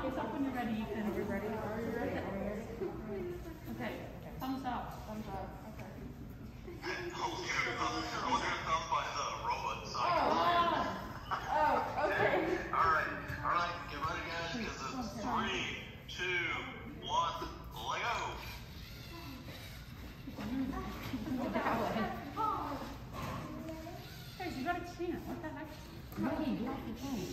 thumbs up when you're ready, Ethan. Are we ready? Are we ready? Okay. Thumbs up. Thumbs up. Okay. I was gonna thumb by the robot side. Oh, okay. Alright, get ready guys, because it's 3, 2, 1, Lego! Hey, you got a can. What the heck? No, you off the can.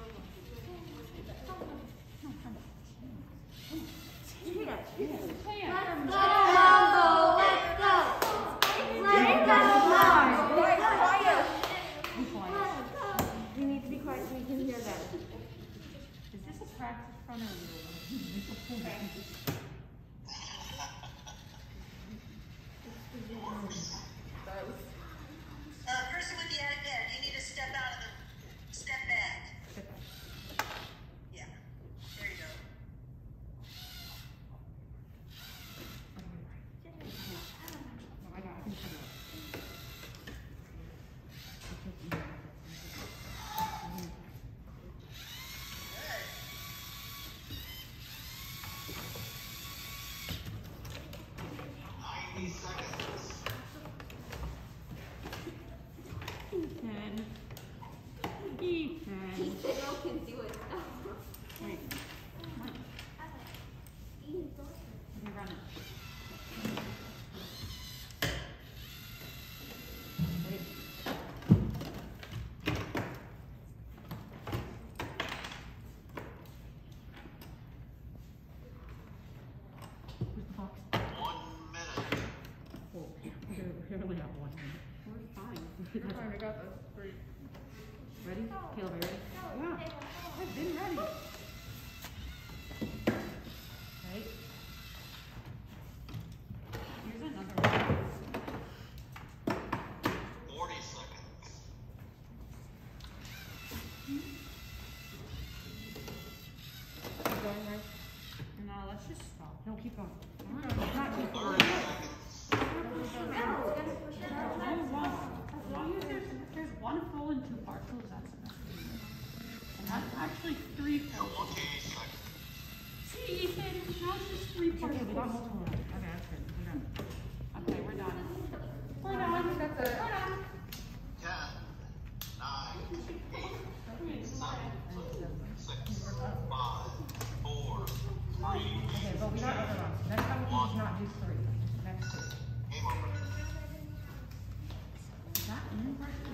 You need to be quiet so we can hear them. Is this a practice run or Person with the attic bed, you need to step out of the step bed. Yeah, there you go. Good. 90 seconds. Ethan. Ethan. Ethan can do it. Wait. Come on. Let me run it. Wait. Where's the box? 1 minute. Oh, we only have 1 minute. We're fine. Fine, we got this. 3. Ready? Caleb, are you ready? Yeah. I've been ready. Right? Here's another one. 40 seconds. Keep going, Mike. No, let's just stop. No, keep going. Not keep 30 going. seconds. As long as there's one full and 2 partials, that's enough. And that's actually 3 full. 20 seconds. See, Ethan, now it's just 3 partials. Okay, we got multiple ones. Okay, that's good. We're done. Okay, we're done. We're done. That's it. We're done. 10, 9, 8, 7, 6, 5, 4, 3, Okay, but we got other ones. Next time we can just not do 3. Next 2. game over. Is that in?